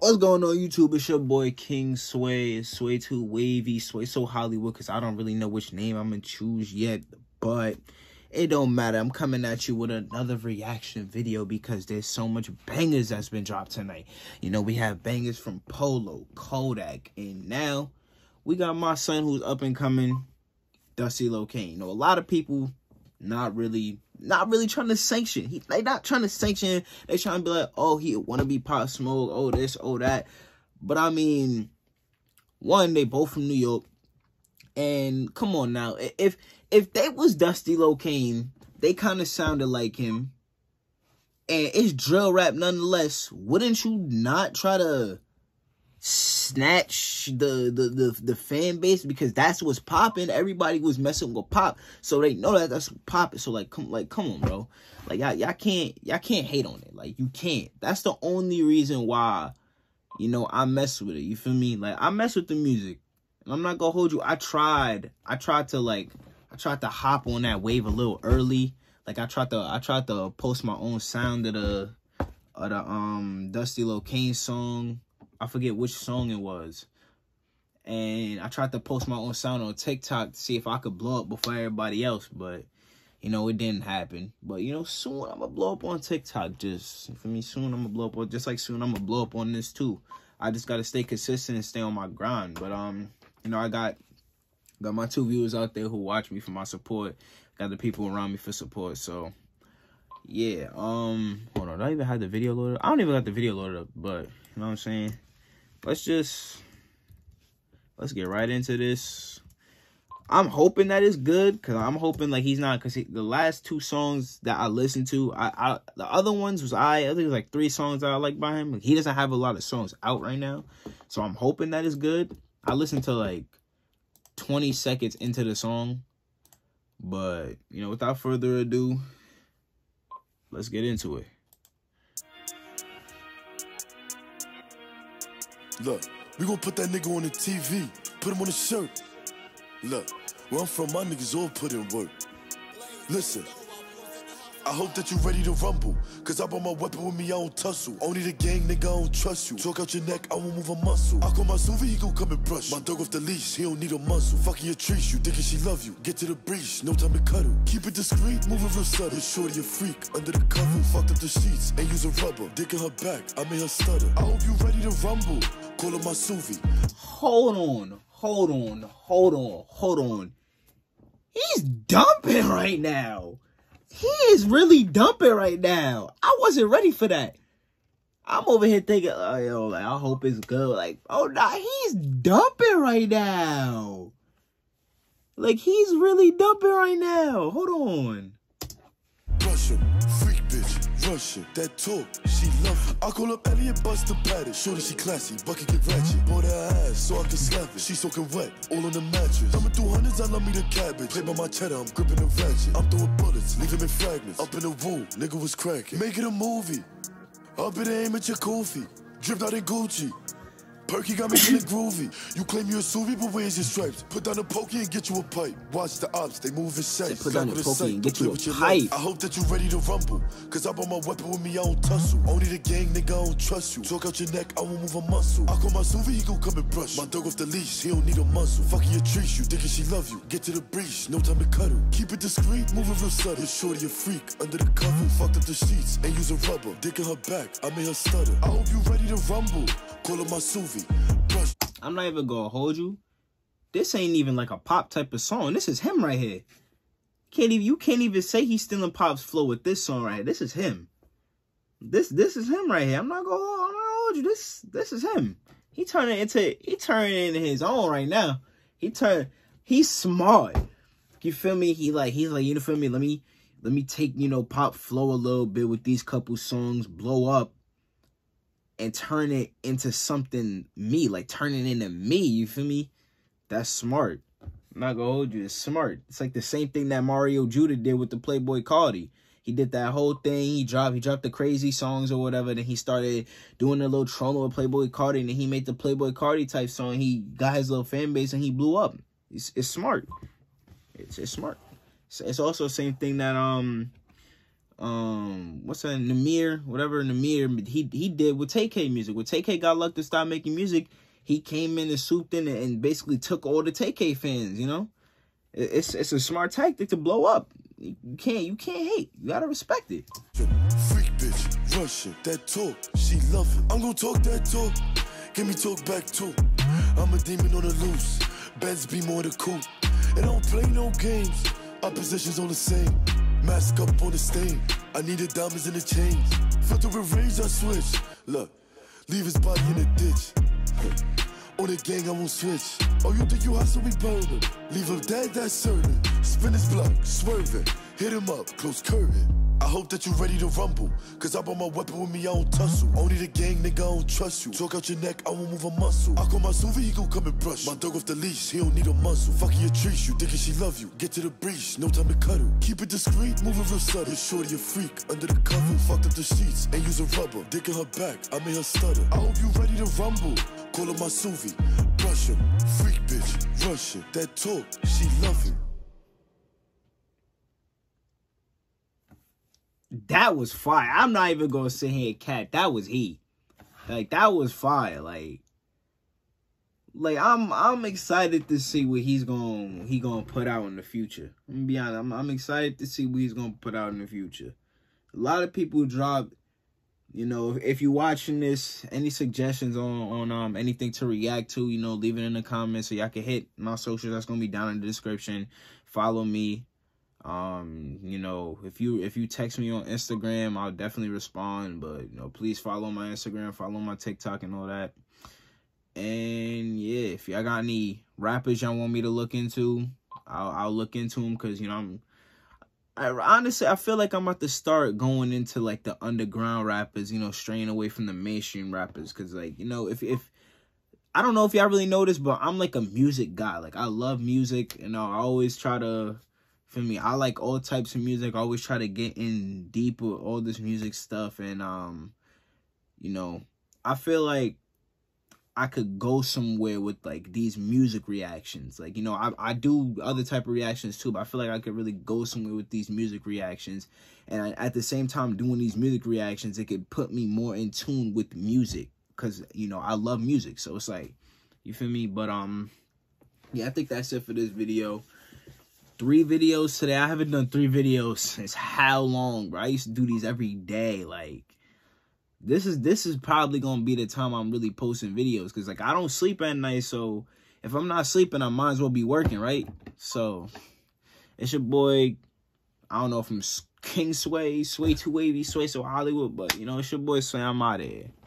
What's going on, YouTube? It's your boy King Sway. It's Sway Too Wavy, Sway So Hollywood, because I don't really know which name I'm going to choose yet, but it don't matter. I'm coming at you with another reaction video because there's so much bangers that's been dropped tonight. You know, we have bangers from Polo, Kodak, and now we got my son who's up and coming, Dusty Locane. You know, a lot of people not really trying to sanction. They not trying to sanction. They trying to be like, oh, he want to be Pop Smoke, oh this, oh that. But I mean, one, they both from New York, and come on now, if they was Dusty Locane, they kind of sounded like him, and it's drill rap nonetheless. Wouldn't you not try to snatch the fan base, because that's what's popping? Everybody was messing with Pop, so they know that that's popping. So come on, bro. Like y'all can't hate on it. Like, you can't. That's the only reason why, you know, I mess with it. You feel me? Like, I mess with the music, and I'm not gonna hold you. I tried to hop on that wave a little early. Like, I tried to post my own sound of the Dusty Locane song. I forget which song it was. And I tried to post my own sound on TikTok to see if I could blow up before everybody else. But, you know, it didn't happen. But, you know, soon I'm going to blow up on TikTok. Just, for me, soon I'm going to blow up on, just like soon I'm going to blow up on this too. I just got to stay consistent and stay on my grind. But, you know, I got my 2 viewers out there who watch me for my support. Got the people around me for support. So, yeah. Hold on. Do I even have the video loaded? I don't even got the video loaded up. But, you know what I'm saying? Let's get right into this. I'm hoping that it's good, because I'm hoping like he's not, because the last 2 songs that I listened to, the other ones was I think it was like 3 songs that I like by him. Like, he doesn't have a lot of songs out right now, so I'm hoping that it's good. I listened to like 20 seconds into the song, but you know, without further ado, let's get into it. Look, we gon' put that nigga on the TV, put him on the shirt. Look, where I'm from, my niggas all put in work. Listen, I hope that you ready to rumble, cause I brought my weapon with me, I don't tussle. Only the gang, nigga, I don't trust you. Talk out your neck, I won't move a muscle. I call my Suvi, he gon' come and brush. My dog off the leash, he don't need a muscle. Fucking your trees, you thinking she love you. Get to the breach, no time to cuddle. Keep it discreet, moving real subtle. Shorty a freak, under the cover. Fucked up the sheets, and use a rubber. Dick in her back, I made her stutter. I hope you ready to rumble. Call her my Suvi. Hold on. He's dumping right now. He is really dumping right now. I wasn't ready for that. I'm over here thinking, oh, yo, like, I hope it's good. Like, oh, nah, he's dumping right now. Like, he's really dumping right now. Hold on. Russian, freak bitch, Russian, that talk, she love it. I call up Elliot Buster Patty, shorty she classy, bucket get ratchet. Bought her ass so I can slap it, she soaking wet, all on the mattress. Thumbing through hundreds, I love me the cabbage. Play by my cheddar, I'm gripping the ratchet. I'm throwing bullets, leave him in fragments. Up in the womb, nigga was cracking. Make it a movie, up in the aim at your Kofi. Dripped out in Gucci. Perky got me feeling groovy. You claim you're a Suvi, but where's your stripes? Put down the pokey and get you a pipe. Watch the ops, they move in shape. Put down the pokey and get you a pipe. I hope that you ready to rumble, cause I brought my weapon with me, I don't tussle. Only the gang, nigga, I don't trust you. Talk out your neck, I won't move a muscle. I call my Suvi, he gon' come and brush. My dog off the leash, he don't need a muscle. Fucking your trees, you thinking she love you. Get to the breach, no time to cuddle. Keep it discreet, moving real subtle. Your shorty a freak, under the cover. Fucked up the sheets, and use a rubber. Dick in her back, I made her stutter. I hope you ready to rumble. Call her my Suvi. Brush. I'm not even gonna hold you. This ain't even like a Pop type of song. This is him right here. You can't even say he's stealing Pop's flow with this song right here. This is him. This is him right here. I'm not gonna hold you. This is him. He turning into his own right now. He's smart. You feel me? He's like, you know, feel me? Let me take, you know, Pop flow a little bit with these couple songs, blow up, and turn it into something me, like turn it into me, you feel me? That's smart. I'm not gonna hold you, it's smart. It's like the same thing that Mario Judah did with the Playboy Cardi. He did that whole thing, he dropped the crazy songs or whatever, then he started doing a little trolling with Playboy Cardi, and then he made the Playboy Cardi type song, he got his little fan base, and he blew up. It's smart. It's smart. It's also the same thing that what's that, Namir, whatever Namir he did with TK music. When TK got luck to stop making music, he came in and swooped in and basically took all the TK fans, you know? It's a smart tactic to blow up. You can't hate. You gotta respect it. Freak bitch, Russian, that talk, she love it. I'm gonna talk that talk, give me talk back too. I'm a demon on the loose, Benz be more the cool. And I don't play no games, our positions all the same. Mask up on the stain, I needed diamonds in the chains. Filter with rage, I switch. Look, leave his body in the ditch. On the gang, I won't switch. Oh, you think you hot, so we burn him. Leave him dead, that's certain. Spin his block, swerving. Hit him up, close curving. I hope that you ready to rumble. Cause I brought my weapon with me, I don't tussle. Only the gang, nigga, I don't trust you. Talk out your neck, I won't move a muscle. I call my Suvi, he gon' come and brush. My dog off the leash, he don't need a muzzle. Fucking your trees, you thinking she love you. Get to the breach, no time to cuddle. Keep it discreet, moving real subtle. You're shorty a freak, under the cover. Fucked up the sheets, ain't using rubber. Dick in her back, I made her stutter. I hope you ready to rumble. Call her my Suvi, brush him. Freak bitch, Russian, that talk, she love it. That was fire. I'm not even gonna sit here and cat. That was heat. Like, that was fire. Like I'm excited to see what he gonna put out in the future. I'm gonna be honest. I'm excited to see what he's gonna put out in the future. A lot of people drop, you know, if you're watching this, any suggestions on anything to react to, you know, leave it in the comments so y'all can hit my socials. That's gonna be down in the description. Follow me. You know, if you text me on Instagram, I'll definitely respond, but, you know, please follow my Instagram, follow my TikTok and all that. And yeah, if y'all got any rappers y'all want me to look into, I'll look into them, because, you know, honestly, I feel like I'm about to start going into, like, the underground rappers, you know, straying away from the mainstream rappers, because, like, you know, if I don't know if y'all really know this, but I'm like a music guy. Like, I love music, you know, I always try to, for me, I like all types of music. I always try to get in deep with all this music stuff. And, you know, I feel like I could go somewhere with, like, these music reactions. Like, you know, I do other type of reactions too, but I feel like I could really go somewhere with these music reactions. And at the same time doing these music reactions, it could put me more in tune with music. Because, you know, I love music. So it's like, you feel me? But, yeah, I think that's it for this video. 3 videos today. I haven't done 3 videos since how long, bro? I used to do these every day. Like, this is probably gonna be the time I'm really posting videos, because, like, I don't sleep at night, so if I'm not sleeping, I might as well be working, right? So it's your boy, I don't know if I'm King Sway, Sway Too Wavy, Sway So Hollywood, but, you know, it's your boy Sway. I'm out of here.